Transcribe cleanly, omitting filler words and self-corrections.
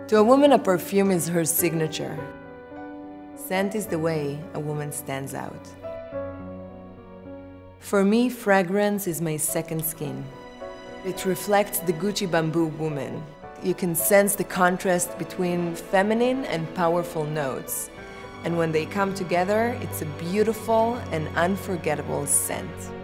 To a woman, a perfume is her signature. Scent is the way a woman stands out. For me, fragrance is my second skin. It reflects the Gucci bamboo woman. You can sense the contrast between feminine and powerful notes. And when they come together, it's a beautiful and unforgettable scent.